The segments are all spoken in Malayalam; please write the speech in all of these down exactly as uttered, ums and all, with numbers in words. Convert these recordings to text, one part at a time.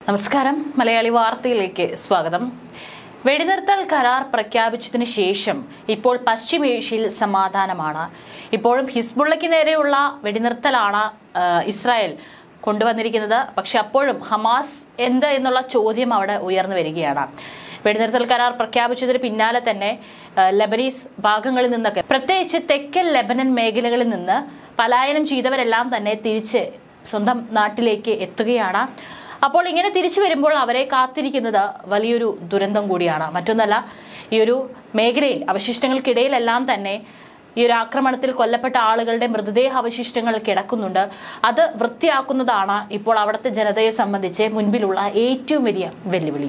നമസ്കാരം മലയാളി വാർത്തയിലേക്ക് സ്വാഗതം. വെടിനിർത്തൽ കരാർ പ്രഖ്യാപിച്ചതിന് ശേഷം ഇപ്പോൾ പശ്ചിമേഷ്യയിൽ സമാധാനമാണ്. ഇപ്പോഴും ഹിസ്ബുള്ളയ്ക്ക് നേരെയുള്ള വെടിനിർത്തലാണ് ഇസ്രായേൽ കൊണ്ടുവന്നിരിക്കുന്നത്. പക്ഷെ അപ്പോഴും ഹമാസ് എന്ത് എന്നുള്ള ചോദ്യം അവിടെ ഉയർന്നു വരികയാണ്. വെടിനിർത്തൽ കരാർ പ്രഖ്യാപിച്ചതിന് പിന്നാലെ തന്നെ ലെബനീസ് ഭാഗങ്ങളിൽ നിന്നൊക്കെ, പ്രത്യേകിച്ച് തെക്കൻ ലെബനൻ മേഖലകളിൽ നിന്ന് പലായനം ചെയ്തവരെല്ലാം തന്നെ തിരിച്ച് സ്വന്തം നാട്ടിലേക്ക് എത്തുകയാണ്. അപ്പോൾ ഇങ്ങനെ തിരിച്ചു വരുമ്പോൾ അവരെ കാത്തിരിക്കുന്നത് വലിയൊരു ദുരന്തം കൂടിയാണ്. മറ്റൊന്നല്ല, ഈ ഒരു മേഖലയിൽ അവശിഷ്ടങ്ങൾക്കിടയിലെല്ലാം തന്നെ ഈ ഒരു ആക്രമണത്തിൽ കൊല്ലപ്പെട്ട ആളുകളുടെ മൃതദേഹ അവശിഷ്ടങ്ങൾ കിടക്കുന്നുണ്ട്. അത് വൃത്തിയാക്കുന്നതാണ് ഇപ്പോൾ അവിടുത്തെ ജനതയെ സംബന്ധിച്ച് മുൻപിലുള്ള ഏറ്റവും വലിയ വെല്ലുവിളി.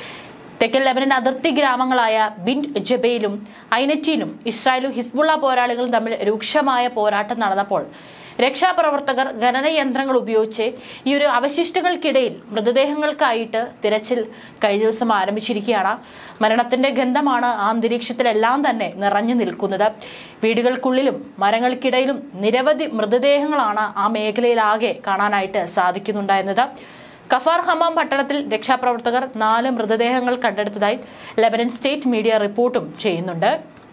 തെക്കൻ ലെബനൻ അതിർത്തി ഗ്രാമങ്ങളായ ബിൻറ്റ് ജബയിലും ഐനറ്റിയിലും ഇസ്രായേലും ഹിസ്ബുള്ള പോരാളികളും തമ്മിൽ രൂക്ഷമായ പോരാട്ടം നടന്നപ്പോൾ രക്ഷാപ്രവർത്തകർ ഖനനയന്ത്രങ്ങൾ ഉപയോഗിച്ച് ഈ ഒരു അവശിഷ്ടങ്ങൾക്കിടയിൽ മൃതദേഹങ്ങൾക്കായിട്ട് തിരച്ചിൽ കഴിഞ്ഞ ദിവസം ആരംഭിച്ചിരിക്കുകയാണ്. മരണത്തിന്റെ ഗന്ധമാണ് ആ അന്തരീക്ഷത്തിലെല്ലാം തന്നെ നിറഞ്ഞു നിൽക്കുന്നത്. വീടുകൾക്കുള്ളിലും മരങ്ങൾക്കിടയിലും നിരവധി മൃതദേഹങ്ങളാണ് ആ മേഖലയിലാകെ കാണാനായിട്ട് സാധിക്കുന്നുണ്ടായിരുന്നത്. കഫാർ ഹമാം പട്ടണത്തിൽ രക്ഷാപ്രവർത്തകർ നാല് മൃതദേഹങ്ങൾ കണ്ടെടുത്തതായി ലെബനൻ സ്റ്റേറ്റ് മീഡിയ റിപ്പോർട്ടും ചെയ്യുന്നുണ്ട്.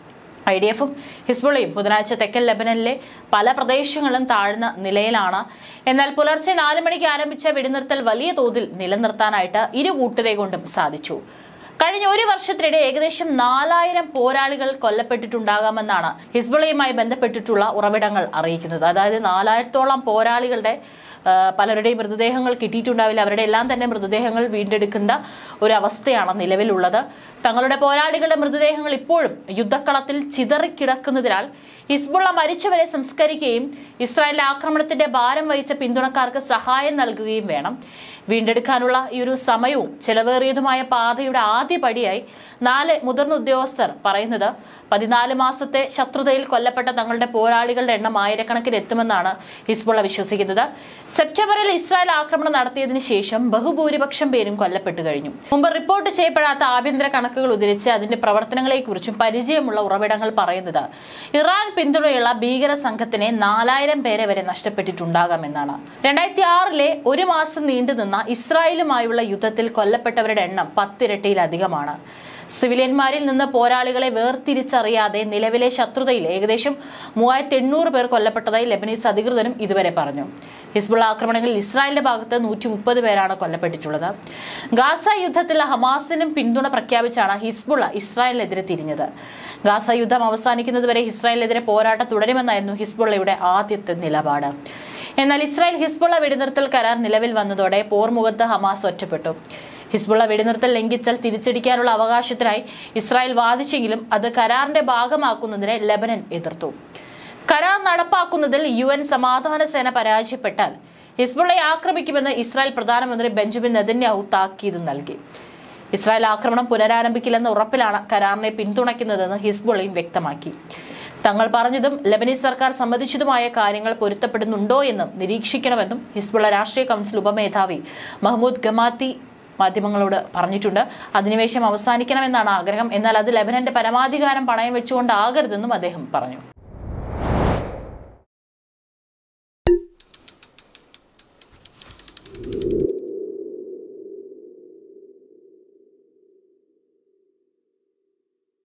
ഐ ഡി എഫും ഹിസ്ബുള്ളയും ബുധനാഴ്ച തെക്കൻ ലെബനനിലെ പല പ്രദേശങ്ങളും താഴ്ന്ന നിലയിലാണ്. എന്നാൽ പുലർച്ചെ നാല് മണിക്ക് ആരംഭിച്ച വെടിനിർത്തൽ വലിയ തോതിൽ നിലനിർത്താനായിട്ട് ഇരു കൂട്ടരെ കൊണ്ടും സാധിച്ചു. കഴിഞ്ഞ ഒരു വർഷത്തിനിടെ ഏകദേശം നാലായിരം പോരാളികൾ കൊല്ലപ്പെട്ടിട്ടുണ്ടാകാമെന്നാണ് ഹിസ്ബുള്ളയുമായി ബന്ധപ്പെട്ടിട്ടുള്ള ഉറവിടങ്ങൾ അറിയിക്കുന്നത്. അതായത് നാലായിരത്തോളം പോരാളികളുടെ പലരുടെയും മൃതദേഹങ്ങൾ കിട്ടിയിട്ടുണ്ടാവില്ല. അവരുടെ എല്ലാം തന്നെ മൃതദേഹങ്ങൾ വീണ്ടെടുക്കുന്ന ഒരു അവസ്ഥയാണ് നിലവിലുള്ളത്. തങ്ങളുടെ പോരാളികളുടെ മൃതദേഹങ്ങൾ ഇപ്പോഴും യുദ്ധക്കളത്തിൽ ചിതറിക്കിടക്കുന്നതിനാൽ ഹിസ്ബുള്ള മരിച്ചവരെ സംസ്കരിക്കുകയും ഇസ്രായേലിലെ ആക്രമണത്തിന്റെ ഭാരം വഹിച്ച പിന്തുണക്കാർക്ക് സഹായം നൽകുകയും വേണം. വീണ്ടെടുക്കാനുള്ള ഈ ഒരു സമയവും ചെലവേറിയതുമായ പാതയുടെ ആദ്യ പടിയായി നാല് മുതിർന്ന ഉദ്യോഗസ്ഥർ പറയുന്നത് പതിനാല് മാസത്തെ ശത്രുതയിൽ കൊല്ലപ്പെട്ട തങ്ങളുടെ പോരാളികളുടെ എണ്ണം ആയിരക്കണക്കിന് എത്തുമെന്നാണ് ഹിസ്ബുള്ള വിശ്വസിക്കുന്നത്. സെപ്റ്റംബറിൽ ഇസ്രായേൽ ആക്രമണം നടത്തിയതിനു ശേഷം ബഹുഭൂരിപക്ഷം പേരും കൊല്ലപ്പെട്ടു കഴിഞ്ഞു. മുമ്പ് റിപ്പോർട്ട് ചെയ്യപ്പെടാത്ത ആഭ്യന്തര കണക്കുകൾ ഉദ്ധരിച്ച് അതിന്റെ പ്രവർത്തനങ്ങളെക്കുറിച്ചും പരിചയമുള്ള ഉറവിടങ്ങൾ പറയുന്നത് ഇറാൻ പിന്തുണയുള്ള ഭീകര സംഘത്തിന് നാലായിരം പേരെ വരെ നഷ്ടപ്പെട്ടിട്ടുണ്ടാകാമെന്നാണ്. രണ്ടായിരത്തി ആറിലെ ഒരു മാസം നീണ്ടുനിന്ന ഇസ്രായേലുമായുള്ള യുദ്ധത്തിൽ കൊല്ലപ്പെട്ടവരുടെ എണ്ണം പത്തിരട്ടിയിലധികമാണ്. സിവിലിയന്മാരിൽ നിന്ന് പോരാളികളെ വേർതിരിച്ചറിയാതെ നിലവിലെ ശത്രുതയിൽ ഏകദേശം മൂവായിരത്തി എണ്ണൂറ് പേർ കൊല്ലപ്പെട്ടതായി ലെബനീസ് അധികൃതരും ഇതുവരെ പറഞ്ഞു. ഹിസ്ബുള്ള ആക്രമണങ്ങളിൽ ഇസ്രായേലിന്റെ ഭാഗത്ത് നൂറ്റി മുപ്പത് പേരാണ് കൊല്ലപ്പെട്ടിട്ടുള്ളത്. ഗാസ യുദ്ധത്തിൽ ഹമാസിനും പിന്തുണ പ്രഖ്യാപിച്ചാണ് ഹിസ്ബുള്ള ഇസ്രായേലിനെതിരെ തിരിഞ്ഞത്. ഗാസ യുദ്ധം അവസാനിക്കുന്നതുവരെ ഇസ്രായേലിനെതിരെ പോരാട്ടം തുടരുമെന്നായിരുന്നു ഹിസ്ബുള്ളയുടെ ആദ്യത്തെ നിലപാട്. എന്നാൽ ഇസ്രായേൽ ഹിസ്ബുള്ള വെടിനിർത്തൽ കരാർ നിലവിൽ വന്നതോടെ പോർമുഖത്ത് ഹമാസ് ഒറ്റപ്പെട്ടു. ഹിസ്ബുള്ള വെടിനിർത്തൽ ലംഘിച്ചാൽ തിരിച്ചടിക്കാനുള്ള അവകാശത്തിനായി ഇസ്രായേൽ വാദിച്ചെങ്കിലും അത് കരാറിന്റെ ഭാഗമാക്കുന്നതിനെ ലെബനൻ എതിർത്തു. കരാർ നടപ്പാക്കുന്നതിൽ യു എൻ സമാധാന സേന പരാജയപ്പെട്ടാൽ ഹിസ്ബുള്ളയെ ആക്രമിക്കുമെന്ന് ഇസ്രായേൽ പ്രധാനമന്ത്രി ബെഞ്ചമിൻ നെതന്യാഹു താക്കീത് നൽകി. ഇസ്രായേൽ ആക്രമണം പുനരാരംഭിക്കില്ലെന്ന ഉറപ്പിലാണ് കരാറിനെ പിന്തുണയ്ക്കുന്നതെന്ന് ഹിസ്ബുള്ളയും വ്യക്തമാക്കി. തങ്ങൾ പറഞ്ഞതും ലെബനീസ് സർക്കാർ സമ്മതിച്ചതുമായ കാര്യങ്ങൾ പൊരുത്തപ്പെടുന്നുണ്ടോ എന്നും നിരീക്ഷിക്കണമെന്നും ഹിസ്ബുള്ള രാഷ്ട്രീയ കൗൺസിൽ ഉപമേധാവി മഹ്മൂദ് ഗമാത്തി മാധ്യമങ്ങളോട് പറഞ്ഞിട്ടുണ്ട്. അധിനിവേശം അവസാനിക്കണമെന്നാണ് ആഗ്രഹം. എന്നാൽ അത് ലെബനന്റെ പരമാധികാരം പണയം വെച്ചുകൊണ്ടാകരുതെന്നും അദ്ദേഹം പറഞ്ഞു.